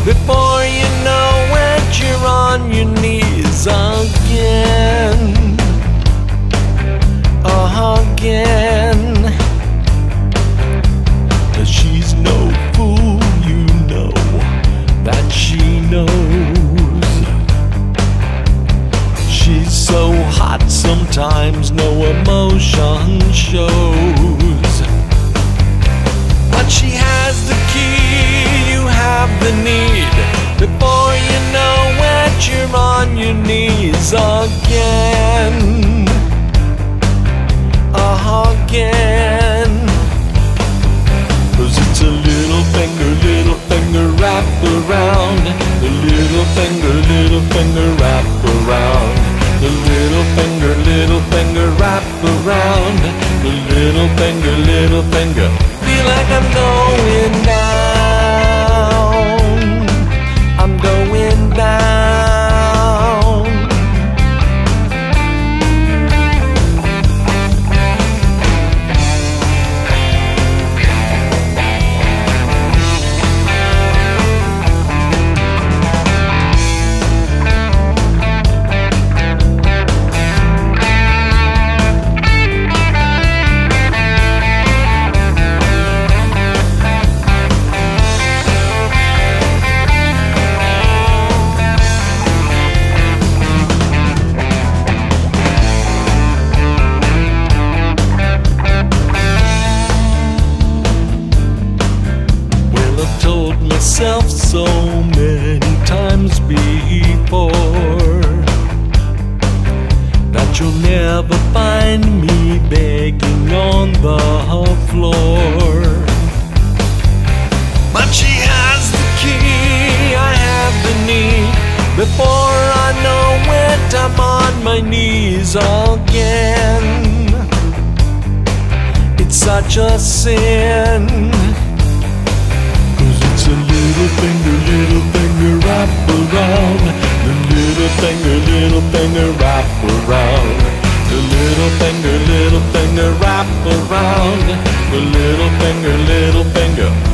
Before you know it, you're on your knees again. Again. 'Cause she's no fool, you know that she knows. She's so hot sometimes no emotion shows. But she has the key, you have the need. Before you know it, you're on your knees again. Again. 'Cause it's a little finger wrap around. The little finger wrap around. The little finger wrap around. The little finger. Feel like I'm going down. I'm going down. Told myself so many times before that you'll never find me begging on the floor. But she has the key, I have the need. Before I know it, I'm on my knees again. It's such a sin. The little finger wrap around. The little finger wrap around. The little finger wrap around. The little finger